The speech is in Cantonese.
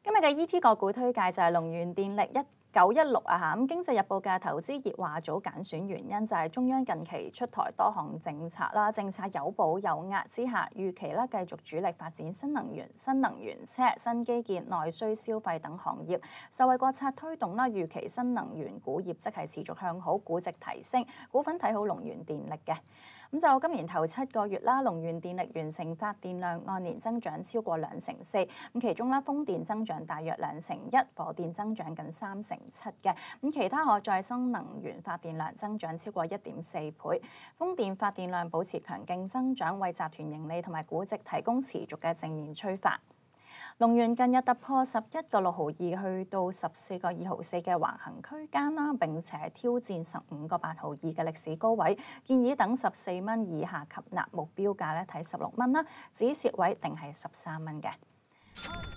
今日嘅 ET 個股推介就係龍源電力1916啊嚇。咁經濟日報嘅投資熱話組揀選原因就係中央近期出台多項政策啦，政策有補有壓之下，預期啦繼續主力發展新能源、新能源車、新基建、內需消費等行業，受惠國策推動啦，預期新能源股業績係持續向好，估值提升，股份睇好龍源電力嘅。咁就今年頭7個月啦，龍源電力完成發電量按年增長超過2成4，咁其中啦風電增長大約2成1，火電增長近3成7嘅，咁其他可再生能源發電量增長超過1.4倍，風電發電量保持強勁增長，為集團盈利同埋估值提供持續嘅正面催化。龍源近日突破11個6毫2去到14個2毫4嘅橫行區間啦，並且挑戰15個8毫2嘅歷史高位，建議等14蚊以下吸納，目標價咧睇16蚊啦，止蝕位定係13蚊嘅。